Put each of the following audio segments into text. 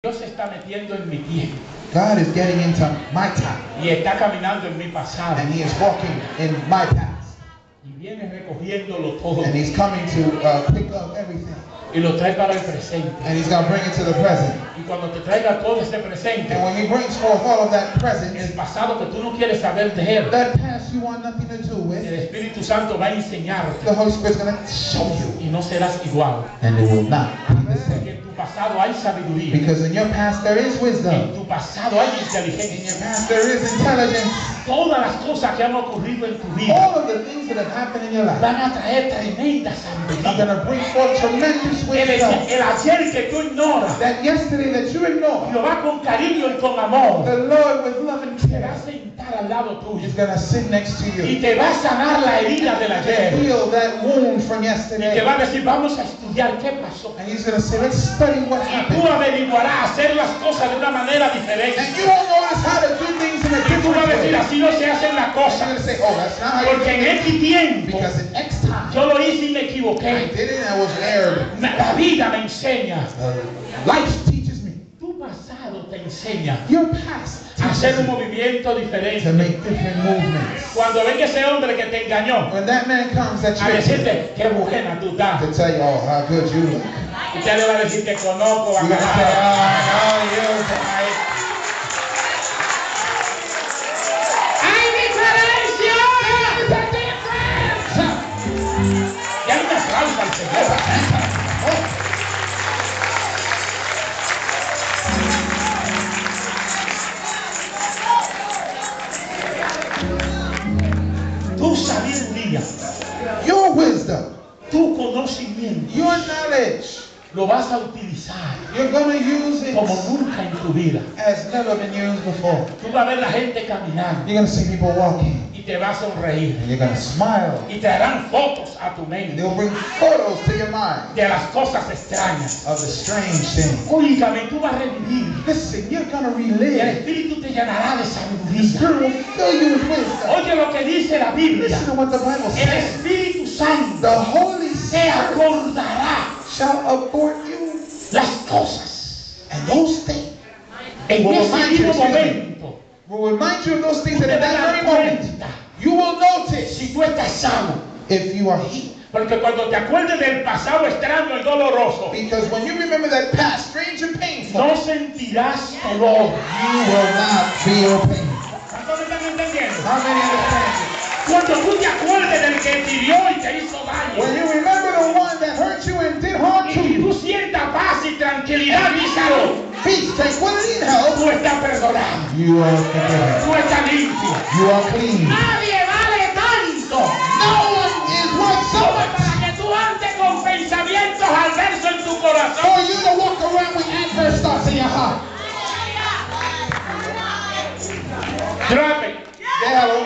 Dios se está metiendo en mi tiempo. God is getting into my time. Y está caminando en mi pasado. And He is walking in my past. Y viene recogiéndolo todo. And He's coming to pick up everything. Y lo trae para el presente. And He's going to bring it to the present. Y cuando te traiga todo ese presente, And when He brings forth all of that present, el pasado que tú no quieres saber de él, that past you want nothing to do el with, Espíritu Santo va a enseñarte. the Holy Spirit's going to show you. Y no serás igual. And it will not be the same. Porque en tu pasado hay sabiduría. Because in your past there is En wisdom. tu pasado hay In your inteligencia. past there is intelligence. Todas las cosas que han ocurrido en tu vida All of the things that have happened in your life van a traer tremenda are sabiduría. going to bring forth tremendous wisdom. El ayer que tú ignoras, That yesterday that you ignored, Jehová con cariño y con amor the Lord with love and te va care a sentar al lado tuyo is going to sit next to y you. te va a sanar la herida del ayer. Heal that wound from Y te yesterday. va a decir, vamos a estudiar qué pasó. And He's going to say, let's study what Y tú happened. averiguarás hacer las cosas de una manera diferente. And you won't notice how to do things in a Y tú vas a different decir, way. así no se hacen las And you're cosas. going to say, oh, that's not how you Porque do en it. X tiempo Because in X time, yo lo hice y me I equivoqué. did it and I was erred. La vida me enseña. Life teaches me. Tu pasado te enseña Your past a hacer teaches un you movimiento to diferente. make different movements. Cuando venga ese hombre que te engañó When that man comes that a you decirte, qué buena tú estás. to tell you, oh, how good you look. Usted le va a decir, te conozco, You're going to say, oh, no, you. ¡Hay diferencia! Y hay un aplauso al Señor. Tu sabiduría, Your wisdom, tu conocimiento, your knowledge, lo vas a utilizar you're going to use it como nunca en tu vida. as never been used before. Tú vas a ver la gente caminando You're going to see people walking, y te va a sonreír. and you're going to smile. Y te harán fotos a tu mente They'll bring photos to your mind de las cosas extrañas. of the strange things. Óigame, tú vas a revivir. Listen, you're going to Y el relive. Espíritu te llenará de The sabiduría. Spirit will fill you with wisdom. Oye lo que dice la Biblia. Listen to what the Bible El says. Espíritu Santo The Holy te Spirit acordará shall afford you, las cosas. and those things En will ese remind you, mismo excuse me, momento, will remind you of those things tú that te at that darás very moment cuenta you will notice si tú estás sano. if you are healed. Porque cuando te acuerdes del pasado extraño y doloroso, Because when you remember that past, strange and painful, no sentirás dolor. you will not feel pain. ¿Cuántos me están entendiendo? How many understand it? Cuando tú te acuerdes del que te hirió y te hizo daño, When you remember the one that hurt you and did harm to y tú you, sientas paz y tranquilidad y salud, peace, tranquility, and health, tú estás perdonado, you are forgiven. tú estás limpio. You are clean. Nadie vale tanto No one is worth so much para que tú andes con pensamientos adversos en tu corazón. for you to walk around with adverse thoughts in your heart. Drop it. Yeah, hello.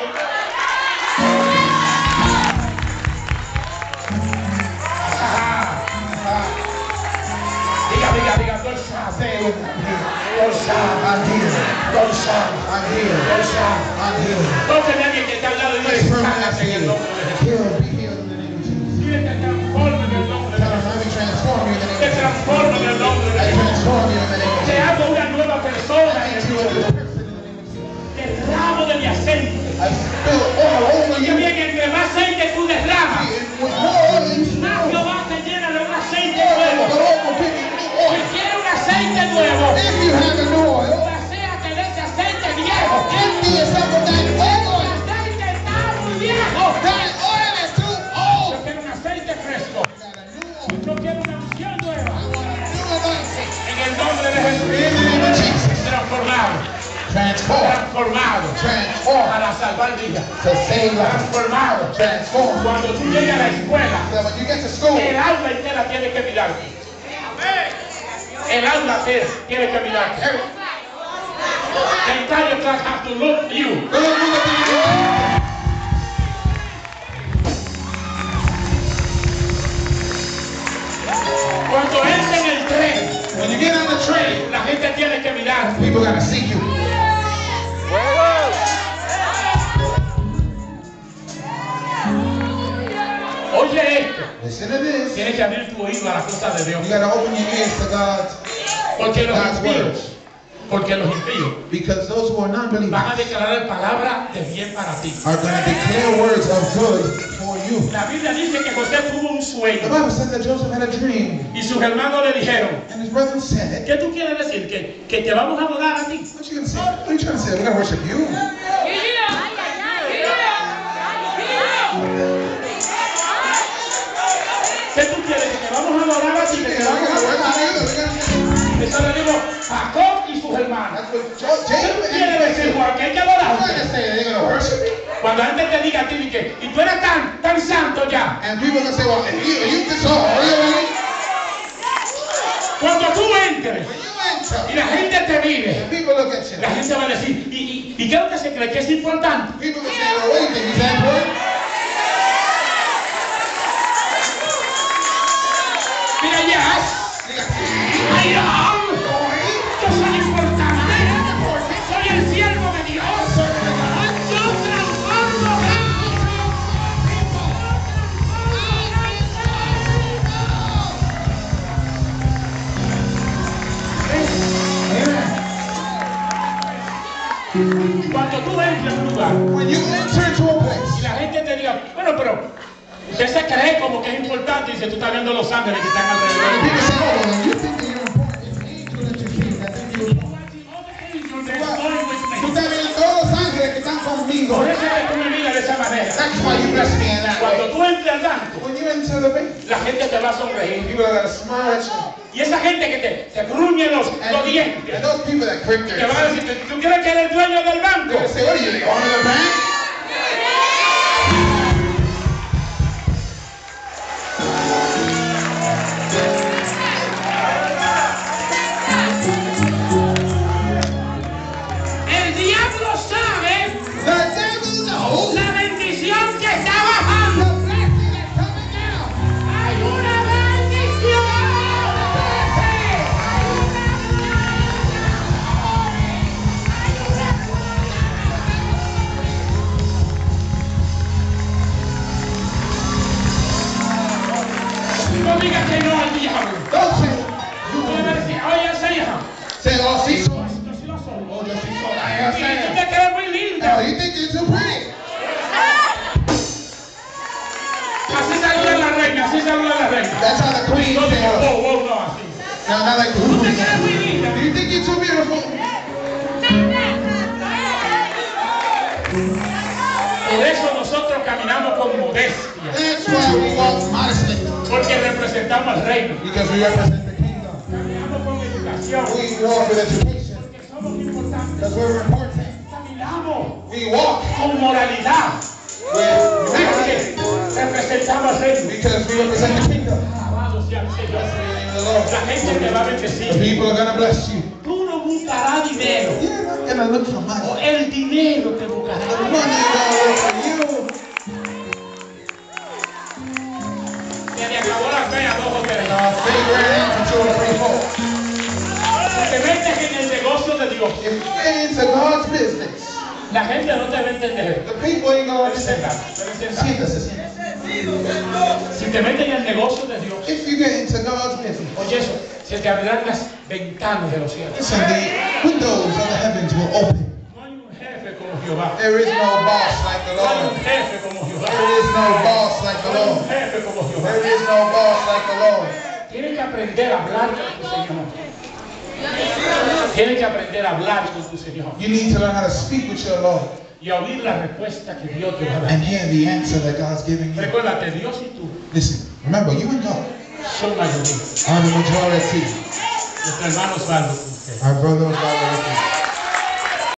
Diga, dolzado, Say it with me. I'm here. dolzado, I'm here. dolzado, I'm here. dolzado. I'm here. Tóqueme a alguien que está al lado y Let's dice, pray sácate en el nombre de Jesús. Heal, be healed in the name of Jesus. Dile que transforme en el nombre de Tell him, Jesús. let me transform you in the Que name of Jesus. transforme en el nombre de I Jesús. transform you in the name of Te Jesus. hago una nueva persona en I el make you a nombre new de Jesús. person in the name of Jesus. Derramo de mi aceite. I spill oil over Oye you. bien, entre más aceite tú derramas, And with more oil you más spill, Jehová te llena de un aceite the nuevo. Lord will give you new Si oil. quieres un aceite nuevo, If you have a new oil, vacíate de ese aceite viejo. empty yourself of that old El oil. aceite está muy viejo. That oil is too Yo old. quiero un aceite fresco. Got a new oil. Yo quiero una unción nueva. I want a new anointing. En el nombre de Jesús. In the name of Jesus. Transformado. Transform. Transformado. Transform. Para salvar vidas. To save lives. Transformado. Transform. Cuando tú llegas a la escuela, So when you get to school, el aula entera tiene que mirarte. El aula entera tiene que mirarte. The entire class has to look at you. todo el mundo tiene que Cuando entra en el tren, when you get on the train, la gente tiene que mirar. people gotta see you. Oye esto. Listen to this. Tienes que abrir tu oído a las cosas de Dios. You gotta open your ears to God. Porque los God's impíos, words. porque los impíos Because those who are van a non-believers declarar palabra de bien para ti. are going to declare words of good for you. La Biblia dice que José tuvo un The sueño Bible says that Joseph had a dream, y sus hermanos le dijeron, and his brethren said, ¿qué tú quieres decir? ¿Que te vamos a adorar a ti? what you going to say? What are you trying to say? We're going to worship you? ¿Qué tú quieres? ¿Que te vamos a adorar a ti? ¿Que te Yeah, we're vamos going to a worship adorar? you. Eso le dijo Jacob y sus hermanos. That's what ¿Qué Jacob tú quieres and decir, Joseph. Juan? Que hay que I'm not going adorarte. to say they're going to worship me. Cuando la gente te diga a ti, y tú eres tan santo ya. And people are going to say, well, you this so holy already? Cuando tú entres When you y enter, la gente te mire, people look at you. la gente va a decir, ¿y qué es lo que se cree que es importante? People will say, well, what do you think? Is that important? Mira ya, ¡ay, no! Yo soy importante, soy el siervo de Dios, yo transformo Cuando tú entres a un lugar When you enter into a y place, la gente te diga, bueno, pero usted se cree como que es importante, y dice, tú estás viendo los ángeles que están and alrededor. people say, oh, well, you think that you're important. It's an angel that you see. That think you're important. Tú estás viendo todos los ángeles que están conmigo. Por eso es que tú me miras de esa manera. That's why you bless me in that Cuando way. tú entres al banco, When you enter the bank, la gente te va a sonreír. people are going to smile at you. Y esa gente que te gruñe los dientes, And those people that prick te their van a decir, ¿tú quieres que eres el dueño del they're banco? going to say, what are you, the owner of the bank? El diablo sabe The devil knows la bendición que está bajando. the blessing that's coming down. Hay una bendición. No digas que no al diablo. Don't say, Tú le vas a decir, oye, ese hijo, say, oh, see, so. yo sí lo soy. Oh, just see, so. I Y tú understand. te crees muy Oh, linda. you think you're too pretty? Así saluda la reina, así saluda la reina. That's how the queen No say, digo, oh. wow, no, así. No, not like, Tú te crees muy linda. do you think you're too beautiful? Por eso nosotros caminamos con modestia. That's why we walk modestly. Porque representamos al reino. Because we represent the kingdom. Caminamos con educación. We walk with education. Porque somos importantes. Because we're important. Caminamos We walk con moralidad. with Porque humility. representamos al reino. Because we represent the kingdom. Alabado sea el Señor. The Lord. La gente te va a The bendecir. people are going to bless you. Tú no buscarás dinero. You're not going to look for money. O el dinero te The buscará. money is going to look for you. Se me acabó la fe a 2 o 3. Favor and 2 or 3 more. Si te metes en el negocio de Dios, If you get into God's business, la gente no te va a entender. the people ain't going to Debe understand. sentar, debe sentar. Siéntase, siéntase. Si te metes en el negocio de Dios, If you get into God's business, oye eso, se te abrirán las ventanas de los cielos. listen, the windows of the heavens will open. No hay un jefe como Jehová. There is no boss like the No hay un Lord. jefe como Jehová. There is no boss like the No hay un Lord. jefe como Jehová. There is no boss like the Lord. Tienes que aprender a hablar con tu Señor. Tienes que aprender a hablar con tu Señor You need to learn how to speak with your Lord y a oír la respuesta que Dios te va a dar. and hear the answer that God's giving you. Recuérdate, Dios y tú Listen, remember, you and God son mayoría. are the majority. Nuestro hermano Osvaldo con usted. Our brother was already with you.